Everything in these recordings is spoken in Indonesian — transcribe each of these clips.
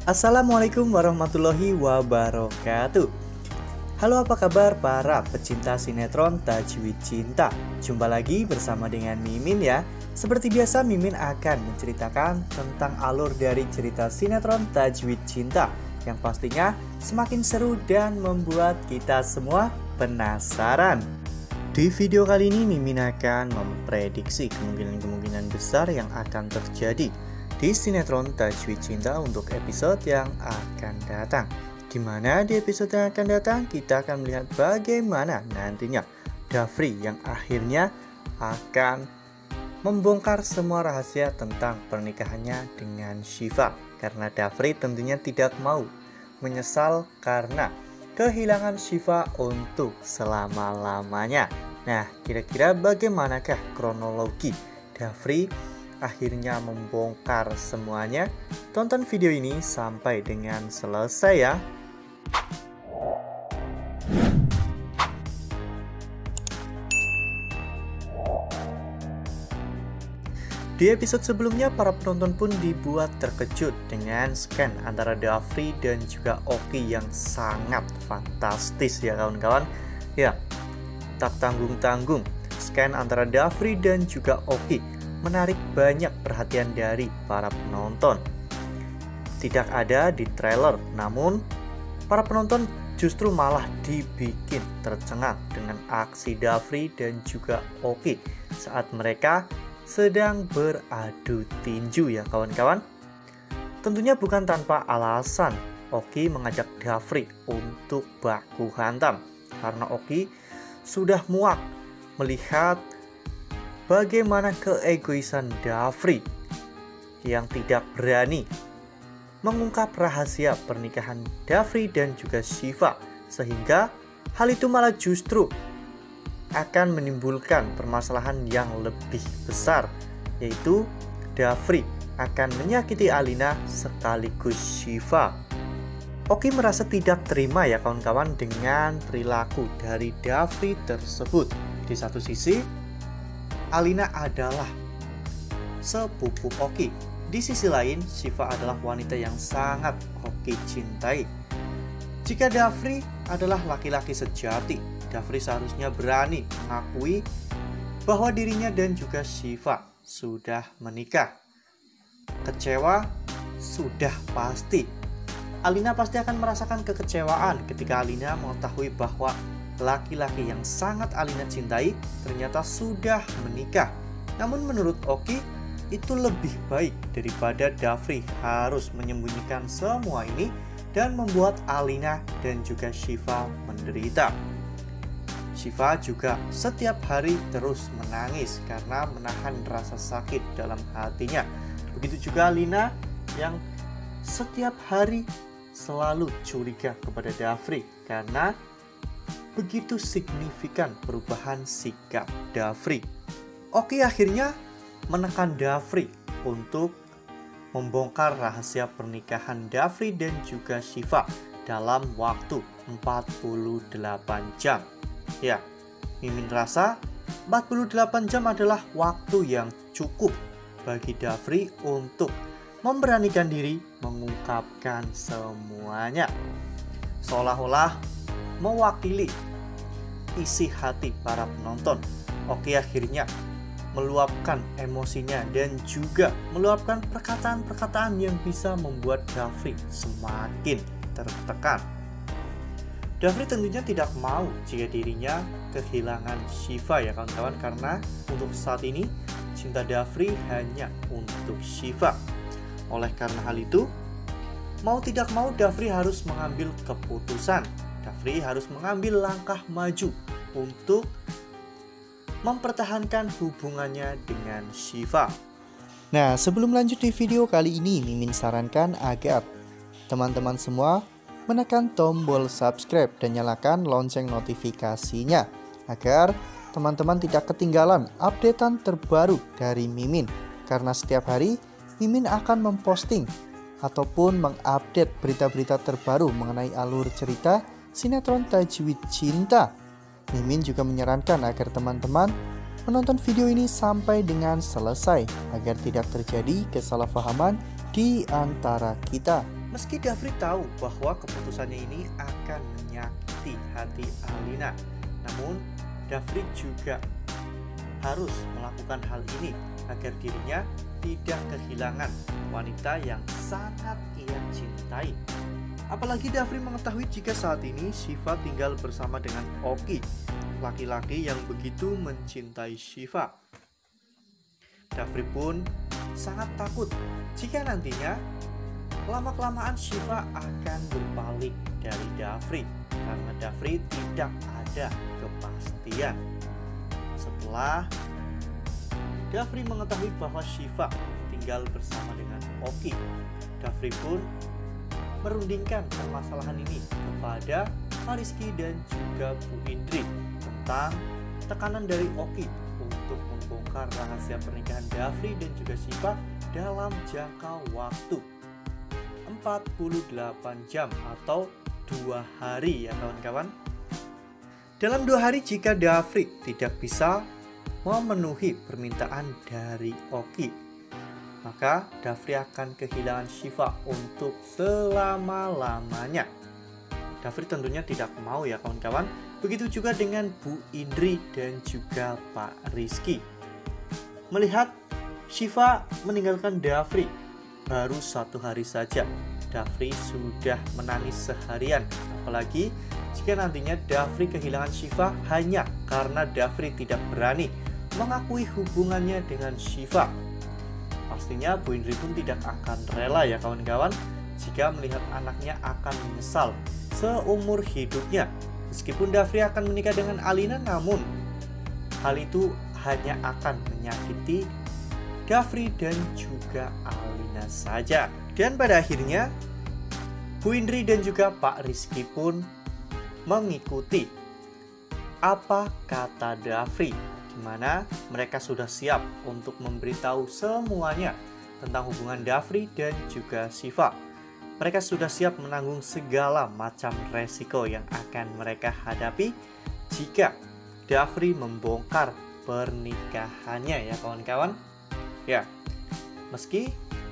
Assalamualaikum warahmatullahi wabarakatuh. Halo, apa kabar para pecinta sinetron Tajwid Cinta? Jumpa lagi bersama dengan Mimin ya. Seperti biasa, Mimin akan menceritakan tentang alur dari cerita sinetron Tajwid Cinta yang pastinya semakin seru dan membuat kita semua penasaran. Di video kali ini Mimin akan memprediksi kemungkinan-kemungkinan besar yang akan terjadi di sinetron Tajwid Cinta untuk episode yang akan datang. Dimana di episode yang akan datang kita akan melihat bagaimana nantinya Dafri yang akhirnya akan membongkar semua rahasia tentang pernikahannya dengan Syifa. Karena Dafri tentunya tidak mau menyesal karena kehilangan Syifa untuk selama-lamanya. Nah, kira-kira bagaimanakah kronologi Dafri akhirnya membongkar semuanya? Tonton video ini sampai dengan selesai ya. Di episode sebelumnya, para penonton pun dibuat terkejut dengan scan antara Dafri dan juga Oki yang sangat fantastis ya kawan-kawan. Ya, tak tanggung-tanggung, scan antara Dafri dan juga Oki menarik banyak perhatian dari para penonton. Tidak ada di trailer, namun para penonton justru malah dibikin tercengang dengan aksi Dafri dan juga Oki saat mereka sedang beradu tinju ya kawan-kawan. Tentunya bukan tanpa alasan Oki mengajak Dafri untuk baku hantam, karena Oki sudah muak melihat bagaimana keegoisan Dafri yang tidak berani mengungkap rahasia pernikahan Dafri dan juga Syifa, sehingga hal itu malah justru akan menimbulkan permasalahan yang lebih besar, yaitu Dafri akan menyakiti Alina sekaligus Syifa. Oki merasa tidak terima ya kawan-kawan dengan perilaku dari Dafri tersebut. Di satu sisi, Alina adalah sepupu Oki. Di sisi lain, Syifa adalah wanita yang sangat Oki cintai. Jika Dafri adalah laki-laki sejati, Dafri seharusnya berani mengakui bahwa dirinya dan juga Syifa sudah menikah. Kecewa sudah pasti. Alina pasti akan merasakan kekecewaan ketika Alina mengetahui bahwa laki-laki yang sangat Alina cintai ternyata sudah menikah. Namun menurut Oki, itu lebih baik daripada Dafri harus menyembunyikan semua ini dan membuat Alina dan juga Syifa menderita. Syifa juga setiap hari terus menangis karena menahan rasa sakit dalam hatinya. Begitu juga Alina yang setiap hari selalu curiga kepada Dafri karena begitu signifikan perubahan sikap Dafri. Oki akhirnya menekan Dafri untuk membongkar rahasia pernikahan Dafri dan juga Syifa dalam waktu 48 jam. Ya, Mimin rasa 48 jam adalah waktu yang cukup bagi Dafri untuk memberanikan diri mengungkapkan semuanya. Seolah-olah mewakili isi hati para penonton, Oki akhirnya meluapkan emosinya dan juga meluapkan perkataan-perkataan yang bisa membuat Dafri semakin tertekan. Dafri tentunya tidak mau jika dirinya kehilangan Syifa ya kawan-kawan, karena untuk saat ini cinta Dafri hanya untuk Syifa. Oleh karena hal itu, mau tidak mau Dafri harus mengambil keputusan. Dafri harus mengambil langkah maju untuk mempertahankan hubungannya dengan Syifa. Nah, sebelum lanjut di video kali ini, Mimin sarankan agar teman-teman semua menekan tombol subscribe dan nyalakan lonceng notifikasinya agar teman-teman tidak ketinggalan updatean terbaru dari Mimin. Karena setiap hari Mimin akan memposting ataupun mengupdate berita-berita terbaru mengenai alur cerita sinetron Tajwid Cinta. Mimin juga menyarankan agar teman-teman menonton video ini sampai dengan selesai agar tidak terjadi kesalahpahaman di antara kita. Meski Dafri tahu bahwa keputusannya ini akan menyakiti hati Alina, namun Dafri juga harus melakukan hal ini agar dirinya tidak kehilangan wanita yang sangat ia cintai. Apalagi Dafri mengetahui jika saat ini Shiva tinggal bersama dengan Oki, laki-laki yang begitu mencintai Shiva. Dafri pun sangat takut jika nantinya lama-kelamaan Shiva akan berpaling dari Dafri, karena Dafri tidak ada kepastian. Setelah Dafri mengetahui bahwa Shiva tinggal bersama dengan Oki, Dafri pun merundingkan permasalahan ini kepada Pak Rizky dan juga Bu Indri tentang tekanan dari Oki untuk membongkar rahasia pernikahan Dafri dan juga Shiva dalam jangka waktu 48 jam atau 2 hari ya kawan-kawan. Dalam 2 hari jika Dafri tidak bisa memenuhi permintaan dari Oki, maka Dafri akan kehilangan Shiva untuk selama-lamanya. Dafri tentunya tidak mau ya kawan-kawan. Begitu juga dengan Bu Indri dan juga Pak Rizky. Melihat Shiva meninggalkan Dafri baru 1 hari saja, Dafri sudah menangis seharian. Apalagi jika nantinya Dafri kehilangan Shiva hanya karena Dafri tidak berani mengakui hubungannya dengan Shiva. Pastinya Bu Indri pun tidak akan rela ya kawan-kawan jika melihat anaknya akan menyesal seumur hidupnya. Meskipun Dafri akan menikah dengan Alina, namun hal itu hanya akan menyakiti Dafri dan juga Alina saja. Dan pada akhirnya Bu Indri dan juga Pak Rizky pun mengikuti apa kata Dafri, di mana mereka sudah siap untuk memberitahu semuanya tentang hubungan Dafri dan juga Shiva. Mereka sudah siap menanggung segala macam resiko yang akan mereka hadapi jika Dafri membongkar pernikahannya ya kawan-kawan. Ya, meski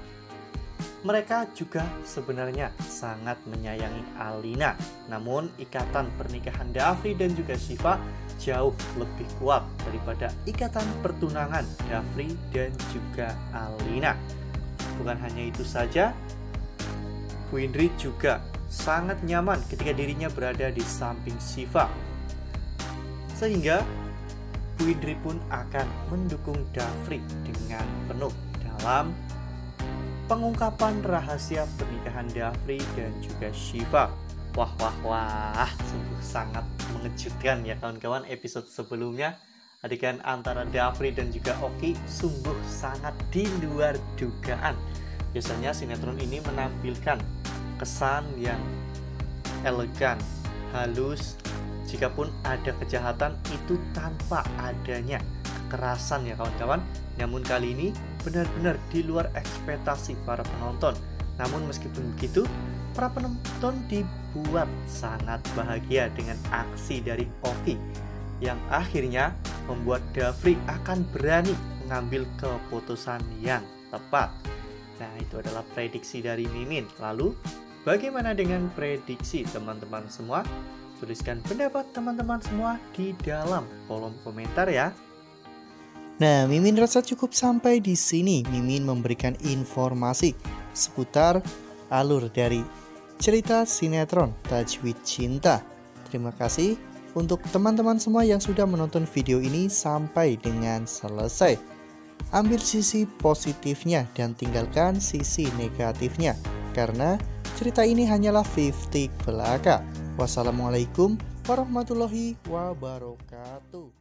mereka juga sebenarnya sangat menyayangi Alina, namun ikatan pernikahan Dafri dan juga Shiva jauh lebih kuat daripada ikatan pertunangan Dafri dan juga Alina. Bukan hanya itu saja, Bu Indri juga sangat nyaman ketika dirinya berada di samping Shiva, sehingga Bu Indri pun akan mendukung Dafri dengan penuh dalam pengungkapan rahasia pernikahan Dafri dan juga Shiva. Wah, sungguh sangat mengejutkan ya kawan-kawan. Episode sebelumnya adegan antara Dafri dan juga Oki sungguh sangat di luar dugaan. Biasanya sinetron ini menampilkan kesan yang elegan, halus. Jikapun ada kejahatan itu tanpa adanya kekerasan ya kawan-kawan. Namun kali ini benar-benar di luar ekspektasi para penonton. Namun meskipun begitu, para penonton dibuat sangat bahagia dengan aksi dari Oki yang akhirnya membuat Dafri akan berani mengambil keputusan yang tepat. Nah, itu adalah prediksi dari Mimin. Lalu, bagaimana dengan prediksi teman-teman semua? Tuliskan pendapat teman-teman semua di dalam kolom komentar ya. Nah, Mimin rasa cukup sampai di sini. Mimin memberikan informasi seputar alur dari cerita sinetron Tajwid Cinta. Terima kasih untuk teman-teman semua yang sudah menonton video ini sampai dengan selesai. Ambil sisi positifnya dan tinggalkan sisi negatifnya, karena cerita ini hanyalah 50 belaka. Wassalamualaikum warahmatullahi wabarakatuh.